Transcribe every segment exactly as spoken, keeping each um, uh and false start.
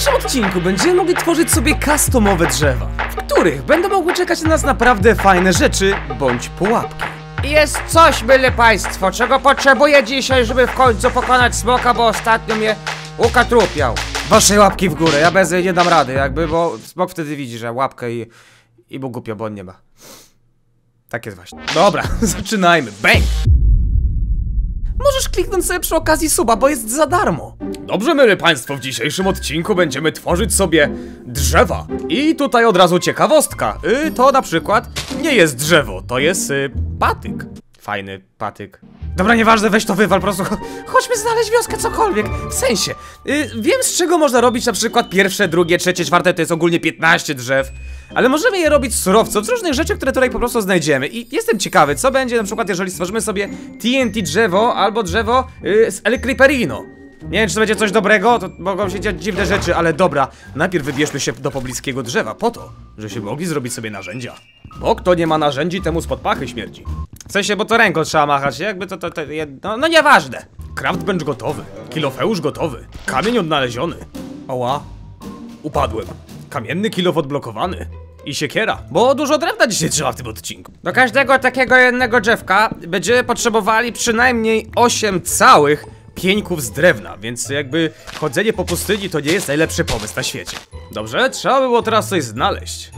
dzisiejszym odcinku będziemy mogli tworzyć sobie customowe drzewa, w których będą mogły czekać na nas naprawdę fajne rzeczy bądź pułapki. Jest coś, myle państwo, czego potrzebuję dzisiaj, żeby w końcu pokonać smoka, bo ostatnio mnie ukatrupiał. Waszej łapki w górę, ja bez jej nie dam rady, jakby, bo smok wtedy widzi, że łapkę i... i mu głupio, bo on nie ma. Tak jest właśnie. Dobra, zaczynajmy, bang! Możesz kliknąć sobie przy okazji suba, bo jest za darmo. Dobrze, mili państwo, w dzisiejszym odcinku będziemy tworzyć sobie drzewa. I tutaj od razu ciekawostka. Y, to na przykład nie jest drzewo, to jest y, patyk. Fajny patyk. Dobra, nieważne, weź to wywal, po prostu cho chodźmy znaleźć wioskę, cokolwiek. W sensie, y, wiem z czego można robić na przykład pierwsze, drugie, trzecie, czwarte, to jest ogólnie piętnaście drzew. Ale możemy je robić z surowców, z różnych rzeczy, które tutaj po prostu znajdziemy. I jestem ciekawy, co będzie na przykład, jeżeli stworzymy sobie T N T drzewo albo drzewo yy, z El Creeperino. Nie wiem, czy to będzie coś dobrego, to mogą się dziać dziwne rzeczy, ale dobra. Najpierw wybierzmy się do pobliskiego drzewa, po to, żebyśmy mogli zrobić sobie narzędzia. Bo kto nie ma narzędzi, temu spod pachy śmierdzi. W sensie, bo to ręką trzeba machać, jakby to, to, to no, no nieważne. Craftbench gotowy, kilofeusz gotowy, kamień odnaleziony. Oła, upadłem. Kamienny kilof odblokowany. I siekiera, bo dużo drewna dzisiaj trzeba w tym odcinku. Do każdego takiego jednego drzewka będziemy potrzebowali przynajmniej osiem całych pieńków z drewna, więc jakby chodzenie po pustyni to nie jest najlepszy pomysł na świecie. Dobrze, trzeba by było teraz coś znaleźć.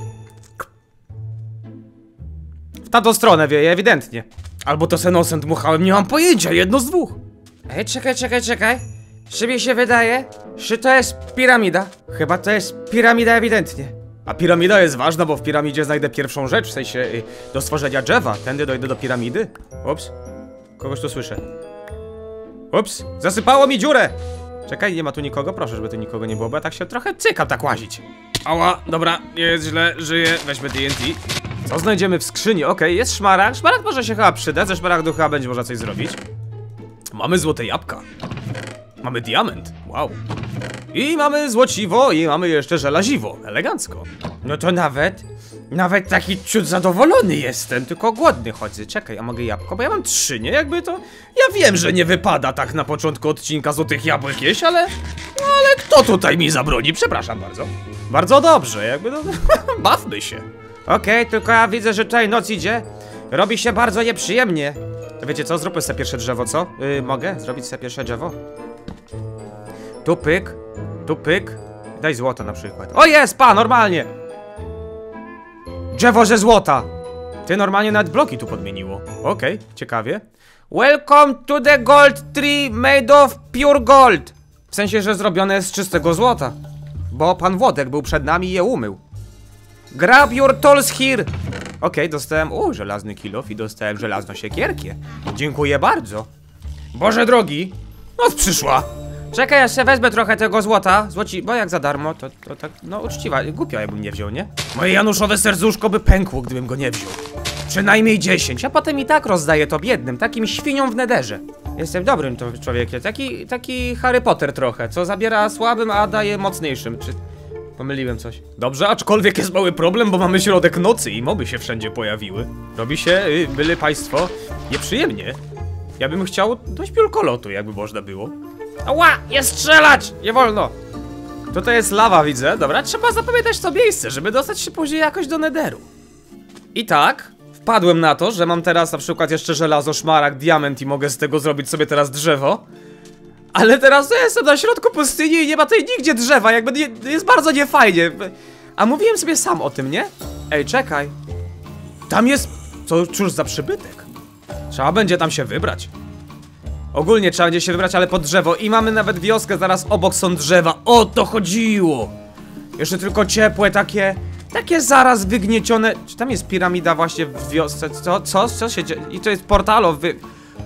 W tamtą stronę wieje, ewidentnie. Albo to se nosem dmuchałem, nie mam pojęcia, jedno z dwóch. Ej, czekaj, czekaj, czekaj. Czy mi się wydaje, że to jest piramida? Chyba to jest piramida ewidentnie. A piramida jest ważna, bo w piramidzie znajdę pierwszą rzecz, w sensie y, do stworzenia drzewa. Tędy dojdę do piramidy. Ups. Kogoś tu słyszę. Ups. Zasypało mi dziurę. Czekaj, nie ma tu nikogo. Proszę, żeby tu nikogo nie było, bo ja tak się trochę cykam tak łazić. Ała, dobra, nie jest źle, żyję. Weźmy T N T. Co znajdziemy w skrzyni? Okej, okay, jest szmaragd. Szmaragd może się chyba przydać. Ze szmaragdu chyba będzie można coś zrobić. Mamy złote jabłka. Mamy diament. Wow. I mamy złociwo, i mamy jeszcze żelaziwo. Elegancko. No to nawet, nawet taki ciut zadowolony jestem, tylko głodny chodzę. Czekaj, a mogę jabłko? Bo ja mam trzy, nie? Jakby to... Ja wiem, że nie wypada tak na początku odcinka złotych jabłek jeść, ale... Ale kto tutaj mi zabroni? Przepraszam bardzo. Bardzo dobrze, jakby to... Bawmy się. Okej, okay, tylko ja widzę, że tutaj noc idzie. Robi się bardzo nieprzyjemnie. To wiecie co? Zróbmy sobie pierwsze drzewo, co? Yy, mogę zrobić sobie pierwsze drzewo? Tu pyk, tu pyk. Daj złoto na przykład. O jest, pa, normalnie. Drzewo ze złota. Ty normalnie nawet bloki tu podmieniło. Okej, okay, ciekawie. Welcome to the gold tree made of pure gold. W sensie, że zrobione jest z czystego złota. Bo pan Włodek był przed nami i je umył. Grab your tools here. Okej, okay, dostałem, u, żelazny kilof i dostałem żelazną siekierkę. Dziękuję bardzo. Boże drogi, noc przyszła. Czekaj, ja sobie wezmę trochę tego złota. Złoci, bo jak za darmo, to, to tak, no uczciwa, głupio jakbym nie wziął, nie? Moje januszowe serduszko by pękło, gdybym go nie wziął. Przynajmniej dziesięć, a potem i tak rozdaję to biednym, takim świniom w nederze. Jestem dobrym to człowiekiem, taki, taki Harry Potter trochę, co zabiera słabym, a daje mocniejszym, czy... Pomyliłem coś. Dobrze, aczkolwiek jest mały problem, bo mamy środek nocy i moby się wszędzie pojawiły. Robi się, y, byli państwo, nieprzyjemnie. Ja bym chciał dość piórkolotu, jakby można było. Ała, nie strzelać! Nie wolno! Tutaj jest lawa, widzę. Dobra, trzeba zapamiętać to miejsce, żeby dostać się później jakoś do nederu. I tak, wpadłem na to, że mam teraz na przykład jeszcze żelazo, szmaragd, diament i mogę z tego zrobić sobie teraz drzewo. Ale teraz ja jestem na środku pustyni i nie ma tutaj nigdzie drzewa, jakby nie, jest bardzo niefajnie. A mówiłem sobie sam o tym, nie? Ej, czekaj. Tam jest... Co, cóż za przybytek. Trzeba będzie tam się wybrać. Ogólnie trzeba będzie się wybrać, ale pod drzewo. I mamy nawet wioskę, zaraz obok są drzewa. O to chodziło! Jeszcze tylko ciepłe, takie... Takie zaraz wygniecione... Czy tam jest piramida właśnie w wiosce? Co? Co? Co się dzieje? I to jest portalo wy...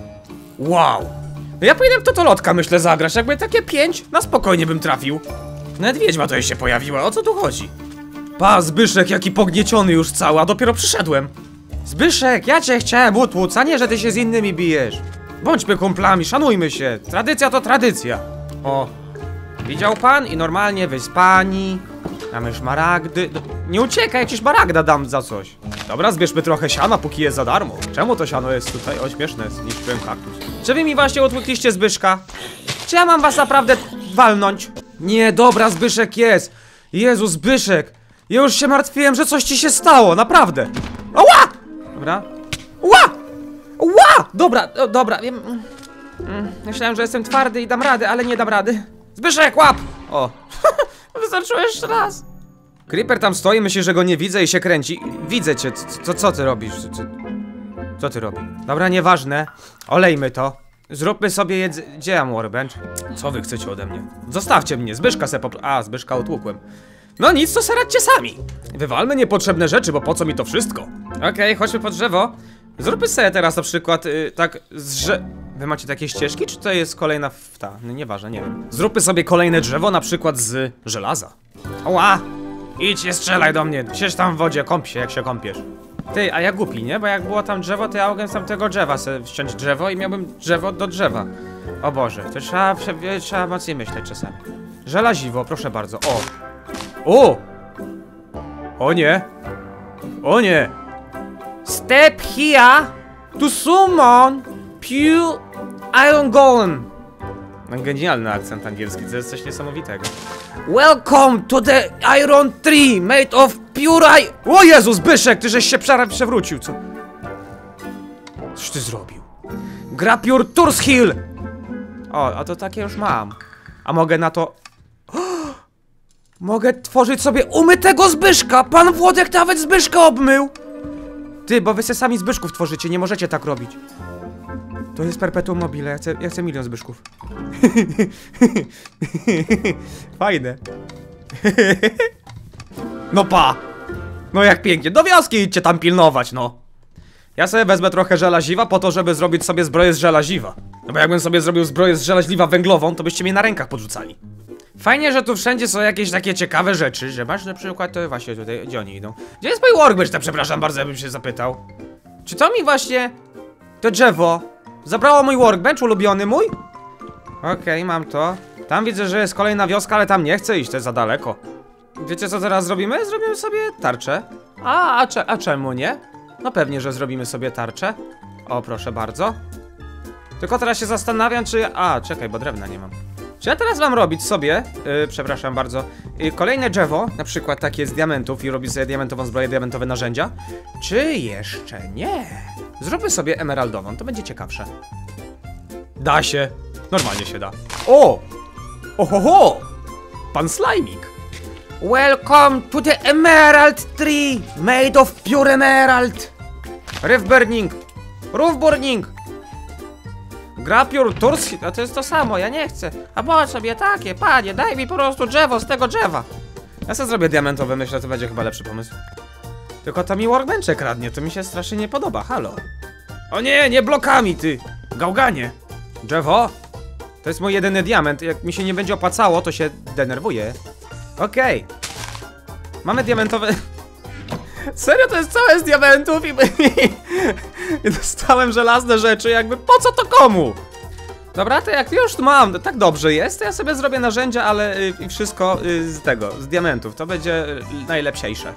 Wow! No ja powinienem w totolotka, myślę, zagrać. Jakby takie pięć, na spokojnie bym trafił. Nawet wiedźma to się pojawiła, o co tu chodzi? Pa, Zbyszek, jaki pognieciony już cały, a dopiero przyszedłem. Zbyszek, ja cię chciałem utłuc, a nie, że ty się z innymi bijesz. Bądźmy kumplami, szanujmy się. Tradycja to tradycja. O, widział pan? I normalnie wyspani. Mamy szmaragdy. Nie uciekaj, ja ci szmaragda dam za coś. Dobra, zbierzmy trochę siana, póki jest za darmo. Czemu to siano jest tutaj? O, śmieszne, zniszczyłem kaktus. Czy wy mi właśnie utłukliście Zbyszka? Czy ja mam was naprawdę walnąć? Nie, dobra, Zbyszek jest. Jezu, Zbyszek. Ja już się martwiłem, że coś ci się stało, naprawdę. Ała! Dobra. Ła! Ła! Dobra, o, dobra. Wiem. Mm, Myślałem, że jestem twardy i dam radę, ale nie dam rady. Zbyszek, łap! O. Wystarczyło jeszcze raz. Creeper tam stoi, myśli, że go nie widzę i się kręci. Widzę cię, co, co ty robisz? Co, co ty robisz? Dobra, nieważne. Olejmy to. Zróbmy sobie jedz... Gdzie mam workbench? Co wy chcecie ode mnie? Zostawcie mnie, Zbyszka se po... A, Zbyszka utłukłem. No nic, to seradźcie sami. Wywalmy niepotrzebne rzeczy, bo po co mi to wszystko? Okej, okay, chodźmy pod drzewo. Zróbmy sobie teraz na przykład yy, tak z drze... Wy macie takie ścieżki, czy to jest kolejna w... ta? No, nieważne, nie wiem. Zróbmy sobie kolejne drzewo, na przykład z żelaza. Oła! Idź, nie strzelaj do mnie. Siedź tam w wodzie, kąp się, jak się kąpiesz. Ty, a ja głupi, nie? Bo jak było tam drzewo, to ja mogłem z tamtego drzewa sobie wciąć drzewo i miałbym drzewo do drzewa. O Boże, to trzeba, trzeba mocniej myśleć czasami. Żelaziwo, proszę bardzo. O! O! O nie! O nie! Step here to summon pure iron golem. Mam genialny akcent angielski, to jest coś niesamowitego. Welcome to the iron tree made of pure iron. O Jezu, Zbyszek, ty żeś się przewrócił, co? Coś ty zrobił? Grab your Tours Hill! O, a to takie już mam. A mogę na to... Mogę tworzyć sobie umytego Zbyszka! Pan Włodek nawet Zbyszka obmył! Ty, bo wy se sami Zbyszków tworzycie, nie możecie tak robić. To jest perpetuum mobile, ja chcę, ja chcę milion Zbyszków. Fajne. No pa! No jak pięknie, do wioski idźcie tam pilnować, no. Ja sobie wezmę trochę żelaziwa po to, żeby zrobić sobie zbroję z żelaziwa. No bo jakbym sobie zrobił zbroję z żelaziwa węglową, to byście mnie na rękach podrzucali. Fajnie, że tu wszędzie są jakieś takie ciekawe rzeczy, że masz na przykład, to właśnie tutaj, gdzie oni idą? Gdzie jest mój workbench, to przepraszam bardzo, bym się zapytał. Czy to mi właśnie, to drzewo, zabrało mój workbench, ulubiony mój? Okej, okay, mam to. Tam widzę, że jest kolejna wioska, ale tam nie chcę iść, to jest za daleko. Wiecie co teraz zrobimy? Zrobimy sobie tarczę. A, a, cze a czemu nie? No pewnie, że zrobimy sobie tarczę. O, proszę bardzo. Tylko teraz się zastanawiam, czy... A, czekaj, bo drewna nie mam. Czy ja teraz mam robić sobie, yy, przepraszam bardzo, yy, kolejne drzewo, na przykład takie z diamentów i robić sobie diamentową zbroję, diamentowe narzędzia? Czy jeszcze nie? Zróbmy sobie emeraldową, to będzie ciekawsze. Da się. Normalnie się da. O! Ohoho! Pan Slajmik. Welcome to the emerald tree made of pure emerald. Reef burning. Roof burning. Grab your Tours Hill. A to jest to samo, ja nie chcę. A bądź sobie takie, panie, daj mi po prostu drzewo z tego drzewa. Ja sobie zrobię diamentowe, myślę, to będzie chyba lepszy pomysł. Tylko to mi workbench kradnie, to mi się strasznie nie podoba, halo. O nie, nie blokami, ty gałganie. Drzewo? To jest mój jedyny diament, jak mi się nie będzie opłacało, to się denerwuję. Okej. Okay. Mamy diamentowe... Serio, to jest całe z diamentów i... I dostałem żelazne rzeczy, jakby po co to komu? Dobra, to jak już mam, tak dobrze jest, to ja sobie zrobię narzędzia, ale y, i wszystko y, z tego, z diamentów. To będzie y, najlepsiejsze.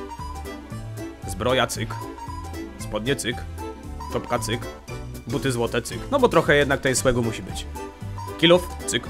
Zbroja cyk. Spodnie cyk. Czopka cyk. Buty złote cyk. No bo trochę jednak tej swego musi być. Kilów cyk.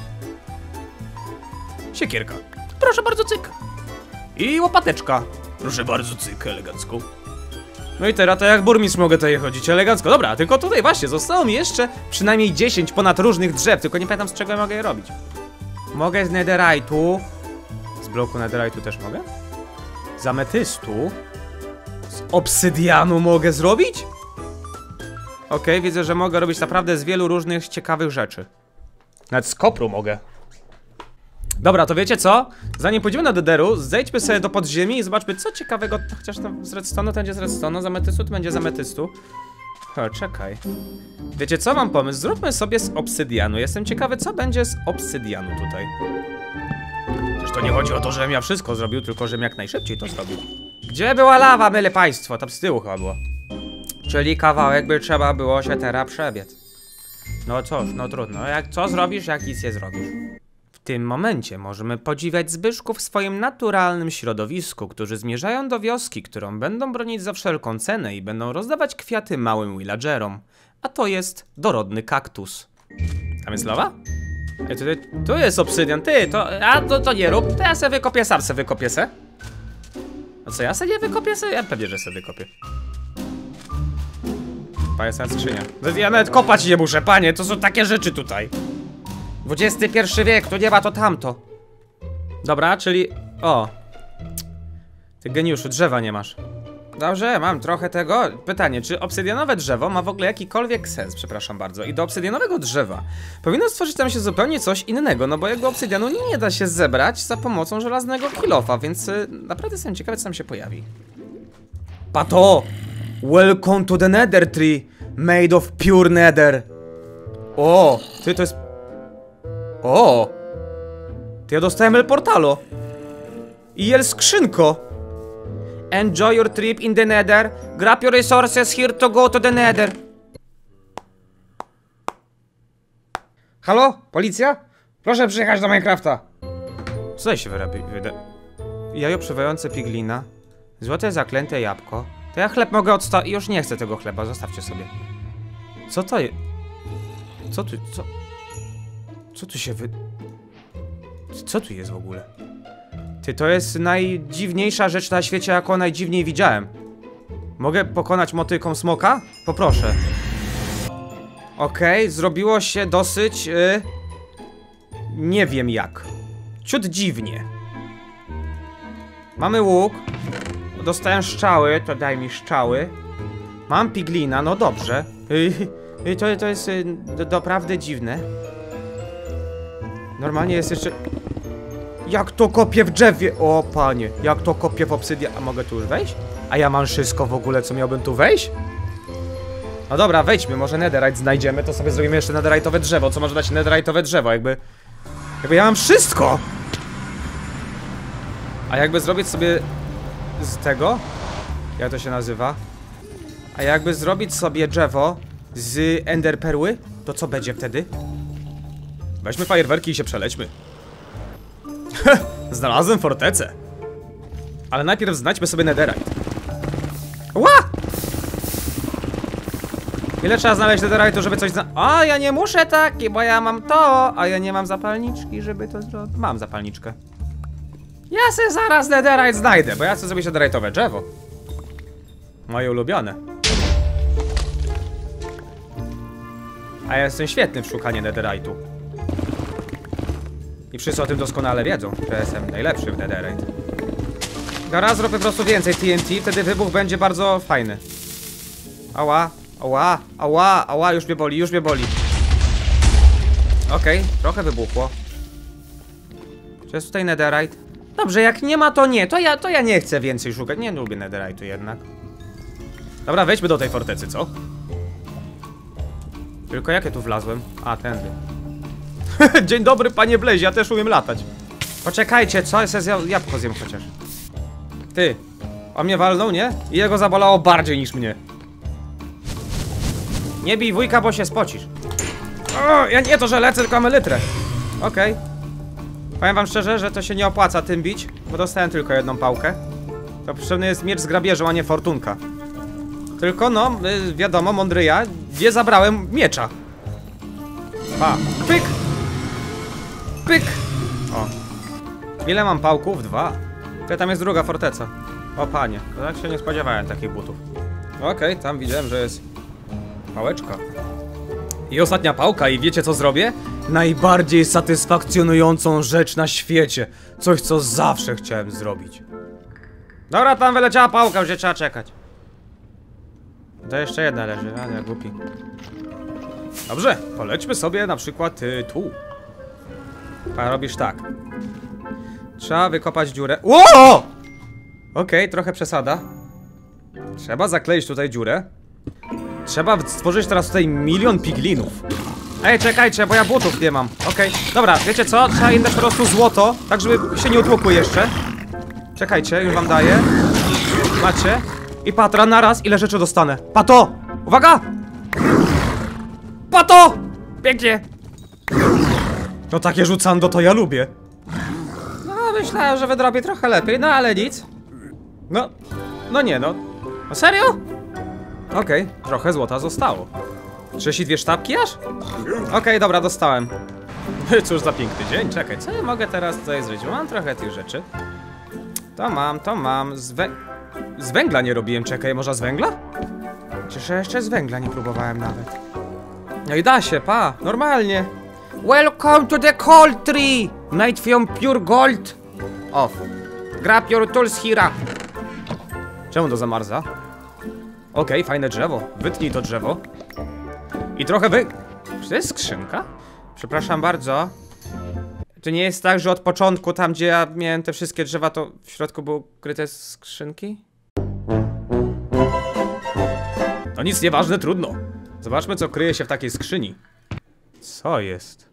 Siekierka. Proszę bardzo, cyk. I łopateczka. Proszę bardzo, cyk, elegancko. No i teraz to jak burmistrz mogę tutaj chodzić elegancko. Dobra, tylko tutaj właśnie zostało mi jeszcze przynajmniej dziesięć ponad różnych drzew, tylko nie pamiętam z czego ja mogę je robić. Mogę z netherite'u. Z bloku netherite'u też mogę? Z ametystu. Z obsydianu mogę zrobić? Okej, okay, widzę, że mogę robić naprawdę z wielu różnych ciekawych rzeczy. Nawet z kopru mogę. Dobra, to wiecie co? Zanim pójdziemy na Dederu, zejdźmy sobie do podziemi i zobaczmy co ciekawego. Chociaż tam z redstone'u to będzie z redstone'u, z ametystu to będzie z ametystu. O, czekaj. Wiecie co? Mam pomysł. Zróbmy sobie z obsydianu. Jestem ciekawy, co będzie z obsydianu tutaj. Przecież to nie chodzi o to, żebym ja wszystko zrobił, tylko żebym jak najszybciej to zrobił. Gdzie była lawa, myle państwo? Tam z tyłu chyba było. Czyli kawałek by trzeba było się teraz przebiec. No cóż, no trudno. Jak co zrobisz, jak nic nie zrobisz? W tym momencie możemy podziwiać Zbyszków w swoim naturalnym środowisku, którzy zmierzają do wioski, którą będą bronić za wszelką cenę i będą rozdawać kwiaty małym villagerom. A to jest dorodny kaktus. Tam jest lawa? Ej, tutaj, tu jest obsydian, ty, to, a to, to nie rób, to ja se wykopię, sam se wykopię se. A co, ja se nie wykopię se? Ja pewnie, że se wykopię. Panie, jest skrzynia. Ja nawet kopać nie muszę, panie, to są takie rzeczy tutaj. dwudziesty pierwszy wiek, to nie ma to tamto. Dobra, czyli, o. Ty geniuszu, drzewa nie masz. Dobrze, mam trochę tego. Pytanie, czy obsydianowe drzewo ma w ogóle jakikolwiek sens, przepraszam bardzo. I do obsydianowego drzewa powinno stworzyć tam się zupełnie coś innego, no bo jego obsydianu nie da się zebrać za pomocą żelaznego kilofa, więc y, naprawdę jestem ciekawy, co tam się pojawi. Pato! Welcome to the nether tree, made of pure nether. O, ty to jest... O! Ty ja dostałem El Portalo. I el skrzynko. Enjoy your trip in the nether. Grab your resources here to go to the nether. Halo? Policja? Proszę przyjechać do Minecrafta. Co tutaj się wyrabi? Wyda... Jajo przywające piglina. Złote zaklęte jabłko. To ja chleb mogę odstawić. Już nie chcę tego chleba, zostawcie sobie. Co to jest? Co tu... co... Co tu się wy... Co tu jest w ogóle? Ty, to jest najdziwniejsza rzecz na świecie, jaką najdziwniej widziałem. Mogę pokonać motyką smoka? Poproszę. Okej, okay, zrobiło się dosyć... Yy... Nie wiem jak. Ciut dziwnie. Mamy łuk. Dostałem szczały, to daj mi szczały. Mam piglina, no dobrze. Yy, to, to jest yy, doprawdy dziwne. Normalnie jest jeszcze... Jak to kopię w drzewie? O panie, jak to kopię w obsydian... A mogę tu już wejść? A ja mam wszystko w ogóle, co miałbym tu wejść? No dobra, wejdźmy, może netherite znajdziemy, to sobie zrobimy jeszcze netherite'owe drzewo. Co może dać netherite'owe drzewo? Jakby... Jakby ja mam wszystko! A jakby zrobić sobie... Z tego? Jak to się nazywa? A jakby zrobić sobie drzewo z ender perły, to co będzie wtedy? Weźmy fajerwerki i się przelećmy. Znalazłem fortecę. Ale najpierw znajdźmy sobie netherite. Ła! Ile trzeba znaleźć netherite'u, żeby coś zna... A ja nie muszę tak, bo ja mam to. A ja nie mam zapalniczki, żeby to zrobić. Mam zapalniczkę. Ja se zaraz netherite znajdę, bo ja chcę zrobić netherite'owe drzewo. Moje ulubione. A ja jestem świetny w szukaniu netherite'u. I wszyscy o tym doskonale wiedzą, że jestem najlepszy w netherite. Teraz zrobię po prostu więcej T N T, wtedy wybuch będzie bardzo fajny. Ała, ała, ała, ała, już mnie boli, już mnie boli. Okej, okay, trochę wybuchło. Czy jest tutaj netherite? Dobrze, jak nie ma, to nie, to ja, to ja nie chcę więcej szukać, nie lubię netherite'u jednak. Dobra, wejdźmy do tej fortecy, co? Tylko jak ja tu wlazłem? A, tędy. Dzień dobry, panie Blaze, ja też umiem latać. Poczekajcie, co? Ja sobie jabłko zjem chociaż. Ty, on mnie walnął, nie? I jego zabolało bardziej niż mnie. Nie bij wujka, bo się spocisz. O, ja nie to, że lecę, tylko mamy litrę. Okej. Okay. Powiem wam szczerze, że to się nie opłaca tym bić, bo dostałem tylko jedną pałkę. To potrzebny jest miecz z grabieżą, a nie fortunka. Tylko no, wiadomo, mądry ja, nie zabrałem miecza. Pa, pyk! Pyk! O. Ile mam pałków? Dwa. To tam jest druga forteca. O panie, to tak się nie spodziewałem takich butów. Okej, okay, tam widziałem, że jest pałeczka. I ostatnia pałka, i wiecie co zrobię? Najbardziej satysfakcjonującą rzecz na świecie. Coś, co zawsze chciałem zrobić. Dobra, tam wyleciała pałka, już nie trzeba czekać. To jeszcze jedna leży, a nie, głupi. Dobrze, polećmy sobie na przykład y, tu. A robisz tak. Trzeba wykopać dziurę. Ło! Okej, okay, trochę przesada. Trzeba zakleić tutaj dziurę. Trzeba stworzyć teraz tutaj milion piglinów. Ej, czekajcie, bo ja butów nie mam. Okej, okay. Dobra, wiecie co? Trzeba im dać po prostu złoto, tak żeby się nie utłukły jeszcze. Czekajcie, już wam daję. Macie. I patra naraz, ile rzeczy dostanę. Pato! Uwaga! Pato! Pięknie! No takie rzucando to ja lubię. No myślałem, że wydrobię trochę lepiej, no ale nic. No, no nie no. No serio? Okej, okay, trochę złota zostało. trzydzieści dwie sztabki aż? Okej, okay, dobra, dostałem. Cóż za piękny dzień, czekaj, co ja mogę teraz tutaj zrobić? Bo mam trochę tych rzeczy. To mam, to mam, z, wę... z węgla nie robiłem, czekaj, może z węgla? Przecież ja jeszcze z węgla nie próbowałem nawet. No i da się, pa, normalnie. Welcome to the coal tree, made from pure gold. Off. Grab your tools here. Czemu to zamarza? Okej, okay, fajne drzewo, wytnij to drzewo. I trochę wy... Czy to jest skrzynka? Przepraszam bardzo. To nie jest tak, że od początku, tam gdzie ja miałem te wszystkie drzewa, to w środku były ukryte skrzynki? No nic, nieważne, trudno. Zobaczmy, co kryje się w takiej skrzyni. Co jest?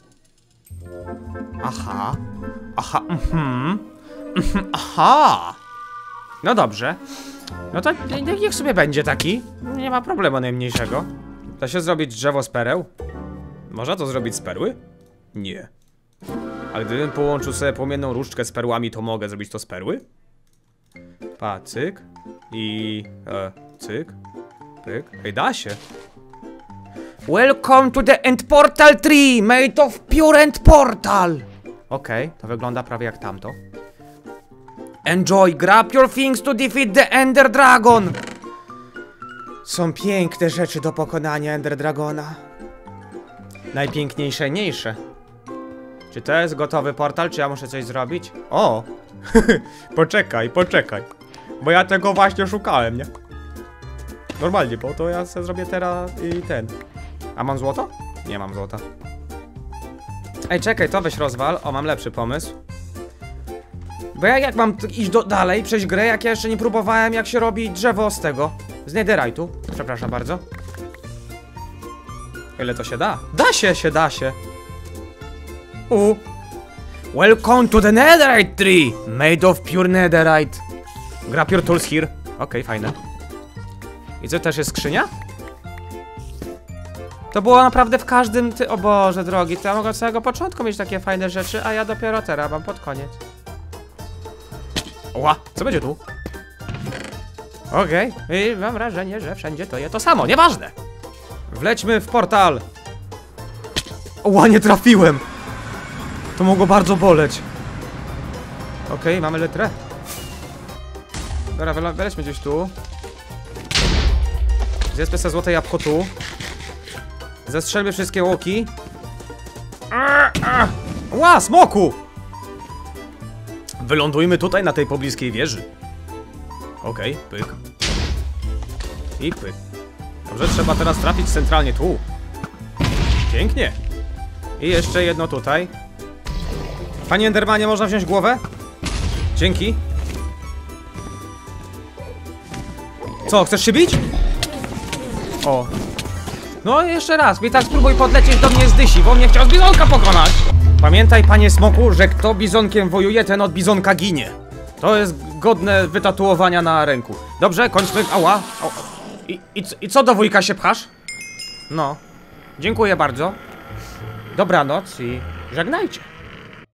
Aha. Aha, mhm. Mhm, aha. No dobrze. No to niech sobie będzie taki. Nie ma problemu najmniejszego. Da się zrobić drzewo z pereł? Można to zrobić z perły? Nie. Ale gdybym połączył sobie płomienną różdżkę z perłami, to mogę zrobić to z perły? Pa, cyk. I... E, cyk. Pyk. Ej, da się. Welcome to the end portal tree, made of pure end portal. Okej, okay, to wygląda prawie jak tamto. Enjoy, grab your things to defeat the Ender Dragon. Są piękne rzeczy do pokonania Ender Dragona. Najpiękniejsze, mniejsze. Czy to jest gotowy portal, czy ja muszę coś zrobić? O! Poczekaj, poczekaj. Bo ja tego właśnie szukałem, nie? Normalnie, bo to ja sobie zrobię teraz i ten. A mam złoto? Nie mam złota. Ej, czekaj, to weź rozwal. O, mam lepszy pomysł. Bo ja jak mam iść do, dalej, przejść grę, jak ja jeszcze nie próbowałem, jak się robi drzewo z tego. Z netherite'u. Przepraszam bardzo. Ile to się da? Da się, się da się. U. Welcome to the netherite tree, made of pure netherite. Grab your tools here. Okej, okay, fajne. I co, też jest skrzynia? To było naprawdę w każdym ty... O Boże drogi, to ja mogę od samego początku mieć takie fajne rzeczy, a ja dopiero teraz mam pod koniec. Oła, co będzie tu? Okej, okay. I mam wrażenie, że wszędzie to jest to samo, nieważne. Wlećmy w portal. Oła, nie trafiłem. To mogło bardzo boleć. Okej, okay, mamy litrę. Dobra, welećmy gdzieś tu. Zjedzmy sobie złote jabłko tu. Zestrzelmy wszystkie łoki. Ła, smoku! Wylądujmy tutaj na tej pobliskiej wieży. Okej, okay, pyk. I pyk. Dobrze, trzeba teraz trafić centralnie tu. Pięknie. I jeszcze jedno tutaj. Panie Endermanie, można wziąć głowę? Dzięki. Co, chcesz się bić? O. No jeszcze raz, mi tak spróbuj podlecieć do mnie z dysi, bo mnie chciał z bizonka pokonać. Pamiętaj, panie smoku, że kto bizonkiem wojuje, ten od bizonka ginie. To jest godne wytatuowania na ręku. Dobrze, kończmy. Ała. O. I, i, I co do wujka się pchasz? No. Dziękuję bardzo. Dobranoc i żegnajcie.